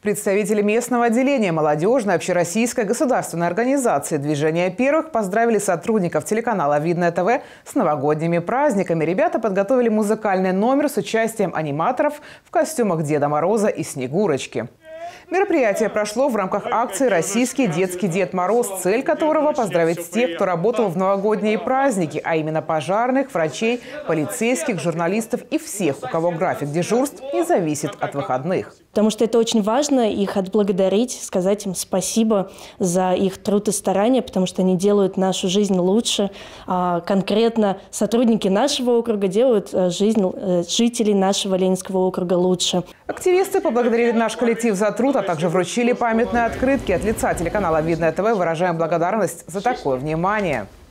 Представители местного отделения молодежной общероссийской государственной организации «Движение первых» поздравили сотрудников телеканала «Видное ТВ» с новогодними праздниками. Ребята подготовили музыкальный номер с участием аниматоров в костюмах Деда Мороза и Снегурочки. Мероприятие прошло в рамках акции «Российский детский Дед Мороз», цель которого – поздравить тех, кто работал в новогодние праздники, а именно пожарных, врачей, полицейских, журналистов и всех, у кого график дежурств не зависит от выходных. Потому что это очень важно их отблагодарить, сказать им спасибо за их труд и старания, потому что они делают нашу жизнь лучше. Конкретно сотрудники нашего округа делают жизнь жителей нашего Ленинского округа лучше. Активисты поблагодарили наш коллектив за труд, а также вручили памятные открытки. От лица телеканала «Видное ТВ» выражаем благодарность за такое внимание.